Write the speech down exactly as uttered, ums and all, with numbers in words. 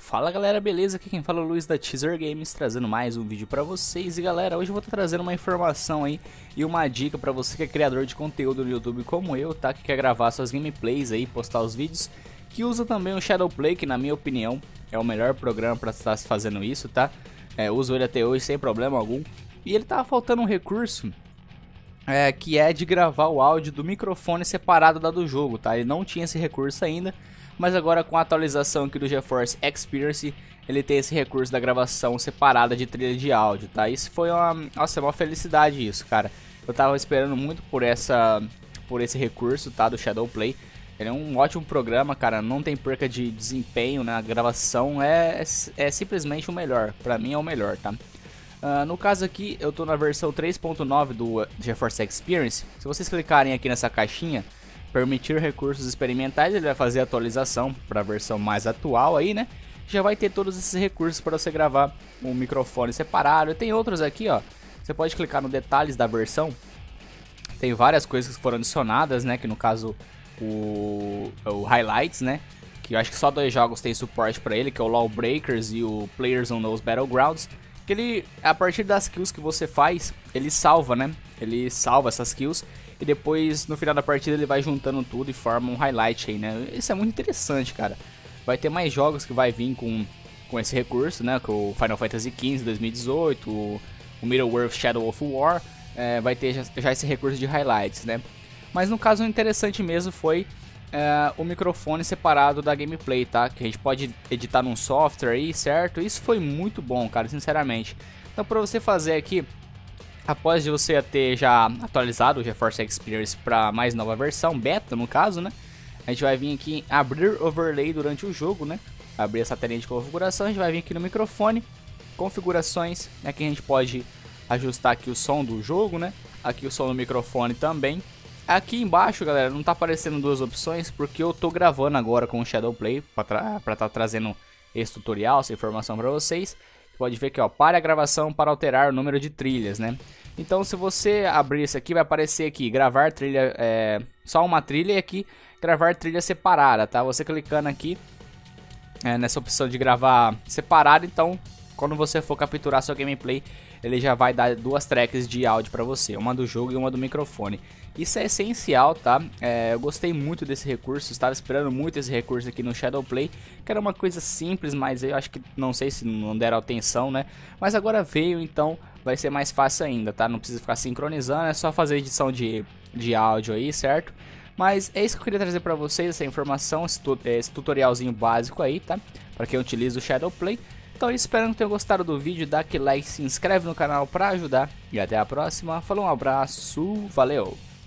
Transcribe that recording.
Fala galera, beleza? Aqui quem fala é o Luiz da Teaser Games, trazendo mais um vídeo pra vocês. E galera, hoje eu vou estar trazendo uma informação aí e uma dica pra você que é criador de conteúdo no YouTube como eu, tá? Que quer gravar suas gameplays aí, postar os vídeos, que usa também o Shadowplay, que na minha opinião é o melhor programa pra estar fazendo isso, tá? É, uso ele até hoje sem problema algum. E ele tava faltando um recurso, é, que é de gravar o áudio do microfone separado da do jogo, tá? Ele não tinha esse recurso ainda. Mas agora com a atualização aqui do GeForce Experience, ele tem esse recurso da gravação separada de trilha de áudio, tá? Isso foi uma, nossa, uma felicidade isso, cara. Eu tava esperando muito por essa, por esse recurso, tá? Do Shadowplay. Ele é um ótimo programa, cara. Não tem perca de desempenho na gravação. É, é, é simplesmente o melhor. Pra mim é o melhor, tá? Uh, no caso aqui, eu tô na versão três ponto nove do GeForce Experience. Se vocês clicarem aqui nessa caixinha, permitir recursos experimentais, ele vai fazer a atualização para a versão mais atual aí, né? Já vai ter todos esses recursos para você gravar um microfone separado. Tem outros aqui, ó. Você pode clicar no detalhes da versão. Tem várias coisas que foram adicionadas, né? Que no caso o, o Highlights, né? Que eu acho que só dois jogos tem suporte para ele, que é o Lawbreakers e o Players Unknown's Battlegrounds. Que ele, a partir das kills que você faz, ele salva, né? Ele salva essas kills e depois no final da partida ele vai juntando tudo e forma um highlight aí, né? Isso é muito interessante, cara. Vai ter mais jogos que vai vir com, com esse recurso, né? Com o Final Fantasy quinze dois mil e dezoito, o, o Middle-earth Shadow of War, é, vai ter já, já esse recurso de highlights, né? Mas no caso o interessante mesmo foi é, o microfone separado da gameplay, tá? Que a gente pode editar num software aí, certo? Isso foi muito bom, cara, sinceramente. Então pra você fazer aqui, após de você ter já atualizado o GeForce Experience para mais nova versão, beta no caso, né? A gente vai vir aqui em abrir overlay durante o jogo, né? Abrir essa telinha de configuração, a gente vai vir aqui no microfone, configurações, aqui a gente pode ajustar aqui o som do jogo, né? Aqui o som do microfone também. Aqui embaixo, galera, não tá aparecendo duas opções porque eu tô gravando agora com o Shadowplay para estar tá trazendo esse tutorial, essa informação para vocês. Pode ver que ó, pare a gravação para alterar o número de trilhas, né? Então se você abrir isso aqui, vai aparecer aqui, gravar trilha, é, só uma trilha e aqui, gravar trilha separada, tá? Você clicando aqui, é, nessa opção de gravar separado, então quando você for capturar sua gameplay, ele já vai dar duas tracks de áudio para você, uma do jogo e uma do microfone. Isso é essencial, tá? É, eu gostei muito desse recurso, estava esperando muito esse recurso aqui no Shadowplay, que era uma coisa simples, mas eu acho que não sei se não deram atenção, né? Mas agora veio, então vai ser mais fácil ainda, tá? Não precisa ficar sincronizando, é só fazer edição de, de áudio aí, certo? Mas é isso que eu queria trazer para vocês, essa informação, esse, tu, esse tutorialzinho básico aí, tá? Para quem utiliza o Shadowplay. Então espero que tenham gostado do vídeo, dá aquele like, se inscreve no canal para ajudar. E até a próxima, falou, um abraço, valeu!